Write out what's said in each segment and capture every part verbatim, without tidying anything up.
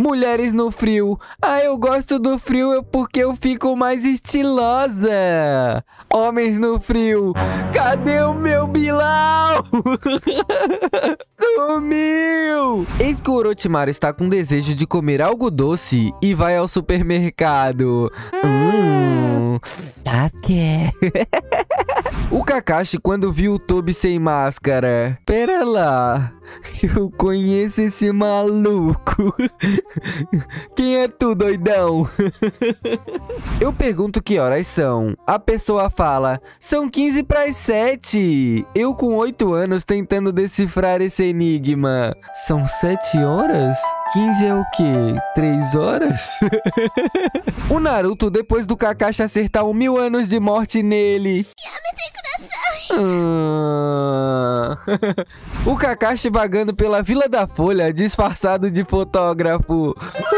Mulheres no frio. Ah, eu gosto do frio porque eu fico mais estilosa. Homens no frio. Cadê o meu Bilal? Sumiu! Eis que o Orochimaru está com desejo de comer algo doce e vai ao supermercado. Hum... Sasuke. O Kakashi, quando viu o Tobi sem máscara. Pera lá, eu conheço esse maluco. Quem é tu, doidão? Eu pergunto que horas são. A pessoa fala, são quinze para as sete. Eu com oito anos tentando decifrar esse enigma. São sete horas? quinze é o quê? três horas? O Naruto, depois do Kakashi acertar um mil anos de morte nele. Ah. O Kakashi vagando pela Vila da Folha, disfarçado de fotógrafo.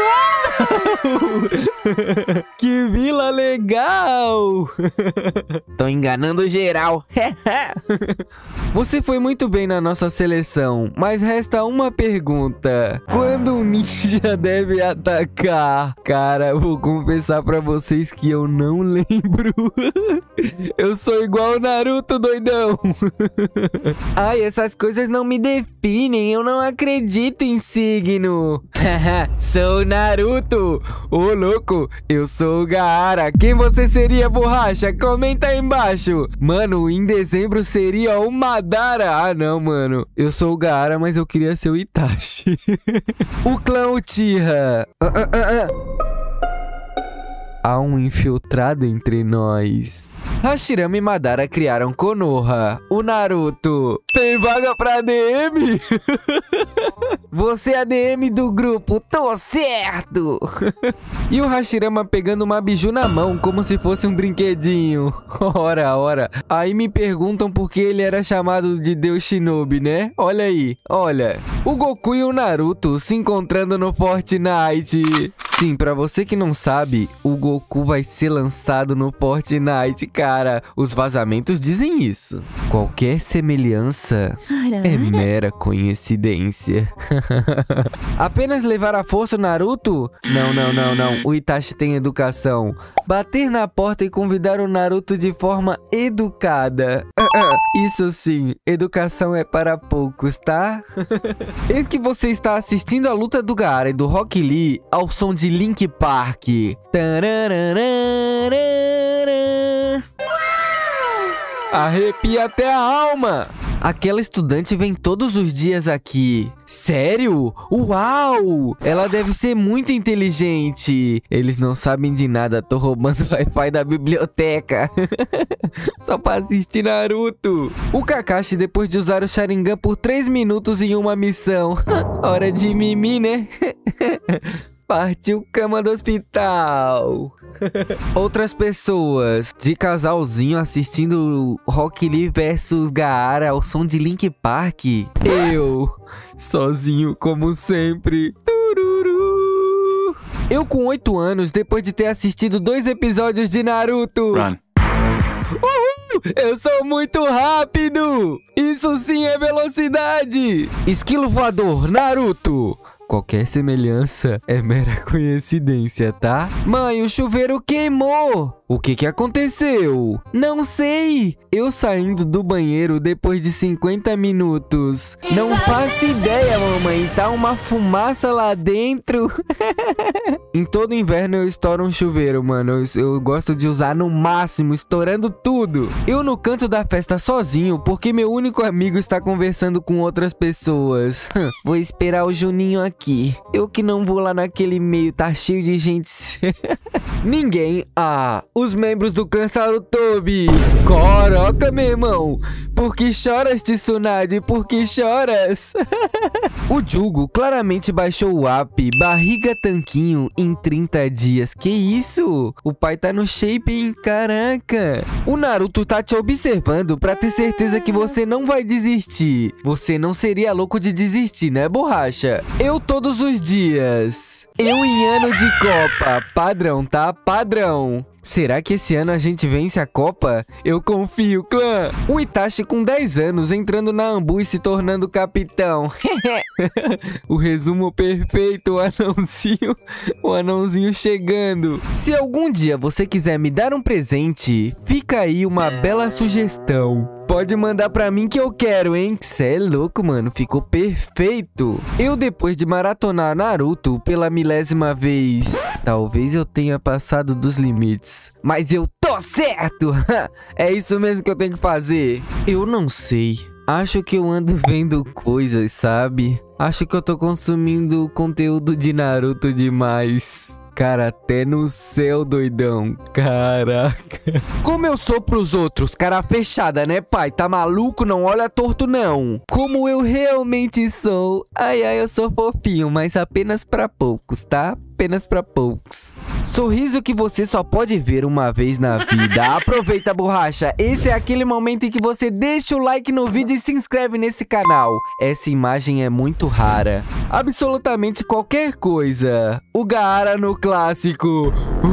Que vila legal! Tô enganando geral. Você foi muito bem na nossa seleção, mas resta uma pergunta. Quando um ninja deve atacar? Cara, eu vou confessar pra vocês que eu não lembro. Eu sou igual o Naruto, doidão. Ai, essas coisas não me definem. Eu não acredito em signo. Sou o Naruto. Ô, louco, eu sou o Gaara. Quem você seria, borracha? Comenta aí embaixo. Mano, em dezembro seria o Madara. Ah, não, mano. Eu sou o Gaara, mas eu queria ser o Itachi. O clã Uchiha. Ah, ah, ah, ah. Há um infiltrado entre nós. Hashirama e Madara criaram Konoha. O Naruto. Tem vaga pra D M? Você é a D M do grupo. Tô certo. E o Hashirama pegando uma biju na mão como se fosse um brinquedinho. Ora, ora. Aí me perguntam por que ele era chamado de Deus Shinobi, né? Olha aí, olha. O Goku e o Naruto se encontrando no Fortnite. Sim, pra você que não sabe, o Goku vai ser lançado no Fortnite, cara. Os vazamentos dizem isso. Qualquer semelhança é mera coincidência. Apenas levar à força o Naruto? Não, não, não, não. O Itachi tem educação. Bater na porta e convidar o Naruto de forma educada. Isso sim, educação é para poucos, tá? Eis que você está assistindo a luta do Gaara e do Rock Lee ao som de Link Park. Arrepia até a alma. Aquela estudante vem todos os dias aqui. Sério? Uau! Ela deve ser muito inteligente. Eles não sabem de nada. Tô roubando o Wi-Fi da biblioteca. Só pra assistir Naruto. O Kakashi, depois de usar o Sharingan por três minutos em uma missão. Hora de mimir, né? Partiu cama do hospital. Outras pessoas de casalzinho assistindo Rock Lee versus Gaara ao som de Link Park. Eu, sozinho como sempre. Tururu. Eu com oito anos, depois de ter assistido dois episódios de Naruto. Run. Uhul! Eu sou muito rápido! Isso sim é velocidade! Esquilo voador, Naruto! Qualquer semelhança é mera coincidência, tá? Mãe, o chuveiro queimou! O que que aconteceu? Não sei! Eu saindo do banheiro depois de cinquenta minutos. Não faço ideia, mamãe. Tá uma fumaça lá dentro. Em todo inverno eu estouro um chuveiro, mano. Eu, eu gosto de usar no máximo, estourando tudo. Eu no canto da festa sozinho, porque meu único amigo está conversando com outras pessoas. Vou esperar o Juninho aqui. Eu que não vou lá naquele meio, tá cheio de gente. Ninguém. Ah, os membros do clã Sarutobi. Caraca, meu irmão. Por que choras, Tsunade? Por que choras? O Jugo claramente baixou o app Barriga Tanquinho em trinta dias. Que isso? O pai tá no shape, hein? Caraca. O Naruto tá te observando pra ter certeza que você não vai desistir. Você não seria louco de desistir, né, borracha? Eu todos os dias. Eu em ano de Copa. Padrão, tá? Padrão. Será que esse ano a gente vence a Copa? Eu confio, clã! O Itachi com dez anos entrando na Ambu e se tornando capitão. O resumo perfeito, o anãozinho, o anãozinho chegando. Se algum dia você quiser me dar um presente, fica aí uma bela sugestão. Pode mandar pra mim que eu quero, hein? Cê é louco, mano. Ficou perfeito. Eu, depois de maratonar Naruto pela milésima vez, talvez eu tenha passado dos limites, mas eu tô certo. É isso mesmo que eu tenho que fazer. Eu não sei. Acho que eu ando vendo coisas, sabe? Acho que eu tô consumindo conteúdo de Naruto demais. Cara, até no céu, doidão. Caraca. Como eu sou pros outros, cara fechada, né, pai? Tá maluco? Não olha torto, não. Como eu realmente sou. Ai, ai, eu sou fofinho, mas apenas pra poucos, tá? Apenas pra poucos. Sorriso que você só pode ver uma vez na vida. Aproveita, borracha. Esse é aquele momento em que você deixa o like no vídeo e se inscreve nesse canal. Essa imagem é muito rara. Absolutamente qualquer coisa. O Gaara no clássico.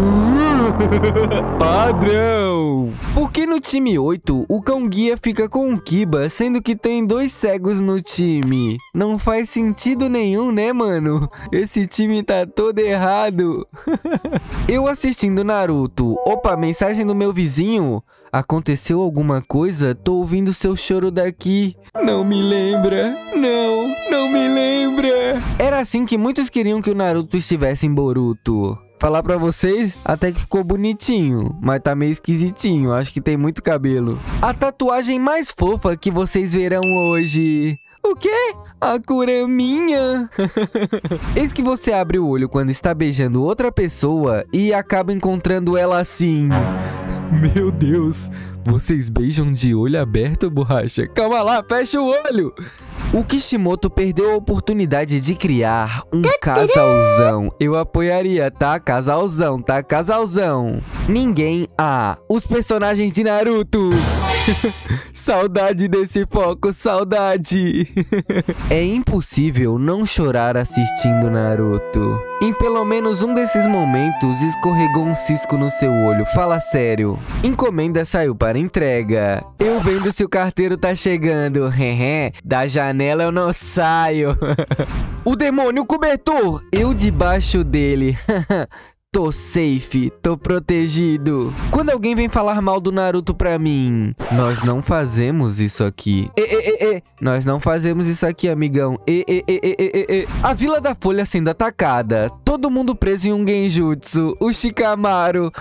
Padrão. Por que no time oito o cão guia fica com o Kiba, sendo que tem dois cegos no time? Não faz sentido nenhum, né, mano? Esse time tá todo errado. Eu assistindo Naruto. Opa, mensagem do meu vizinho. Aconteceu alguma coisa? Tô ouvindo seu choro daqui. Não me lembra. Não, não me lembra. Era assim que muitos queriam que o Naruto estivesse em Boruto. Falar pra vocês, até que ficou bonitinho, mas tá meio esquisitinho, acho que tem muito cabelo. A tatuagem mais fofa que vocês verão hoje. O quê? A Kuraminha? Eis que você abre o olho quando está beijando outra pessoa e acaba encontrando ela assim. Meu Deus, vocês beijam de olho aberto, borracha? Calma lá, fecha o olho! O Kishimoto perdeu a oportunidade de criar um casalzão. Eu apoiaria, tá? Casalzão, tá? Casalzão. Ninguém... Ah, os personagens de Naruto. Saudade desse foco, saudade. É impossível não chorar assistindo Naruto. Em pelo menos um desses momentos, escorregou um cisco no seu olho. Fala sério. Encomenda saiu para entrega. Eu vendo se o carteiro tá chegando. Hehe, da janela eu não saio. O demônio cobertor. Eu debaixo dele. Tô safe, tô protegido. Quando alguém vem falar mal do Naruto pra mim, nós não fazemos isso aqui. E, e, e, e. Nós não fazemos isso aqui, amigão. E, e, e, e, e, e. A Vila da Folha sendo atacada. Todo mundo preso em um genjutsu. O Shikamaru.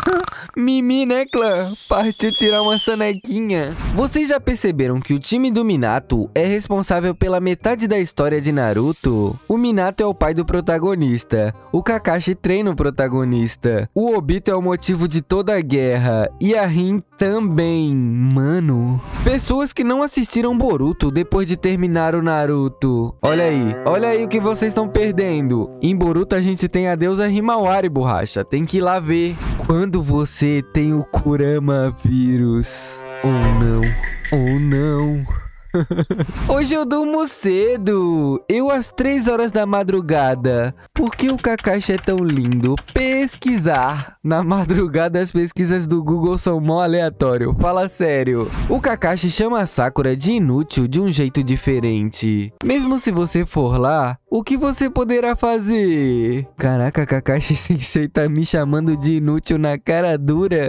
Mimi, né, clã? Partiu tirar uma sonequinha. Vocês já perceberam que o time do Minato é responsável pela metade da história de Naruto? O Minato é o pai do protagonista. O Kakashi treina o protagonista. Protagonista. O Obito é o motivo de toda a guerra. E a Rin também. Mano. Pessoas que não assistiram Boruto depois de terminar o Naruto. Olha aí. Olha aí o que vocês estão perdendo. Em Boruto a gente tem a deusa Himawari, borracha. Tem que ir lá ver. Quando você tem o Kurama vírus. Ou não. Ou não. Hoje eu durmo cedo. Eu às três horas da madrugada. Por que o Kakashi é tão lindo? Pesquisar. Na madrugada as pesquisas do Google são mó aleatório. Fala sério. O Kakashi chama a Sakura de inútil de um jeito diferente. Mesmo se você for lá, o que você poderá fazer? Caraca, Kakashi Sensei tá me chamando de inútil na cara dura.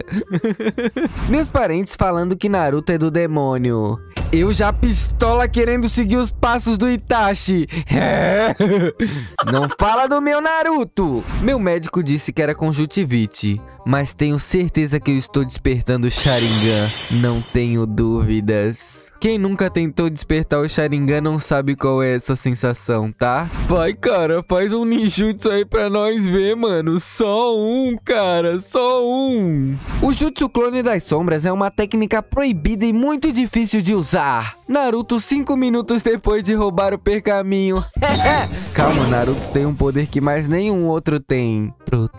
Meus parentes falando que Naruto é do demônio. Eu já pistola querendo seguir os passos do Itachi. É. Não fala do meu Naruto. Meu médico disse que era conjuntivite, mas tenho certeza que eu estou despertando o Sharingan. Não tenho dúvidas. Quem nunca tentou despertar o Sharingan não sabe qual é essa sensação, tá? Vai, cara, faz um ninjutsu aí pra nós ver, mano. Só um, cara, só um. O Jutsu Clone das Sombras é uma técnica proibida e muito difícil de usar. Naruto cinco minutos depois de roubar o pergaminho. Calma, Naruto tem um poder que mais nenhum outro tem.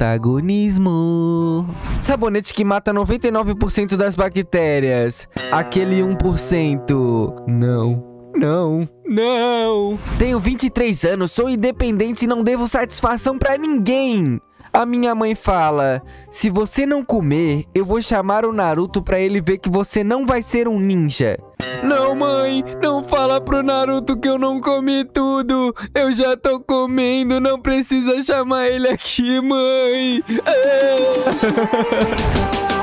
Protagonismo. Sabonete que mata noventa e nove por cento das bactérias. Aquele um por cento. Não. Não, não. Tenho vinte e três anos, sou independente e não devo satisfação pra ninguém. A minha mãe fala: se você não comer, eu vou chamar o Naruto pra ele ver que você não vai ser um ninja. Não, mãe, não fala pro Naruto que eu não comi tudo. Eu já tô comendo, não precisa chamar ele aqui, mãe.